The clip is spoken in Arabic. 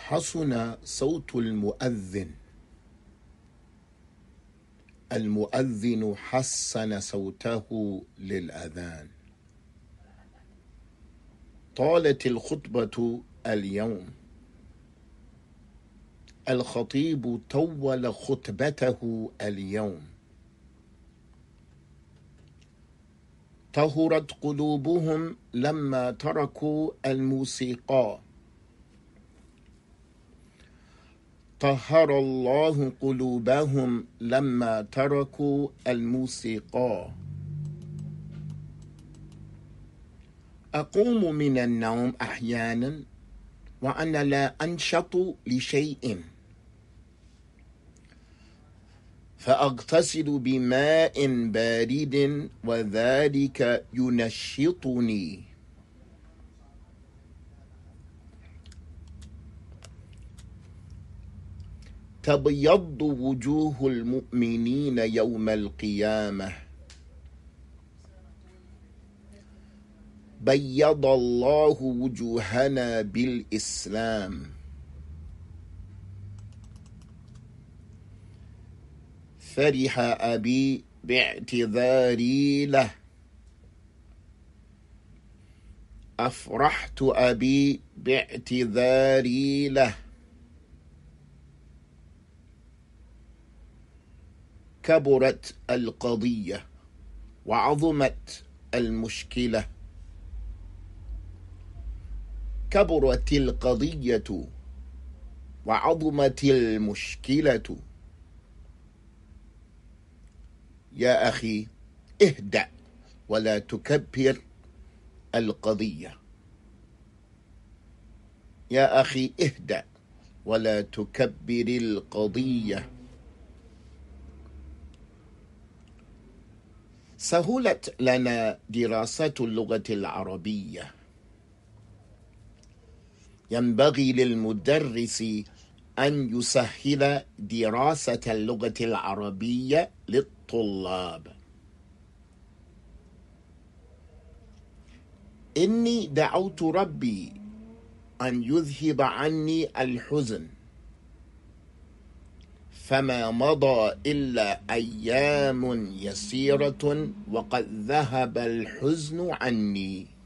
حسن صوت المؤذن. المؤذن حسن صوته للأذان. طالت الخطبة اليوم. الخطيب طول خطبته اليوم. طهرت قلوبهم لما تركوا الموسيقى. طهر الله قلوبهم لما تركوا الموسيقى. أقوم من النوم أحيانا وأنا لا أنشط لشيء، فأغتسل بماء بارد وذلك ينشطني. تبيض وجوه المؤمنين يوم القيامة. بيض الله وجوهنا بالإسلام. فرح أبي باعتذاري له. أفرحت أبي باعتذاري له. كبرت القضية وعظمت المشكلة. كبرت القضية وعظمت المشكلة. يا أخي اهدأ ولا تكبر القضية. يا أخي اهدأ ولا تكبر القضية. سهلت لنا دراسة اللغة العربية. ينبغي للمدرس أن يسهل دراسة اللغة العربية للطلاب. إني دعوت ربي أن يذهب عني الحزن، فما مضى إلا أيام يسيرة وقد ذهب الحزن عني.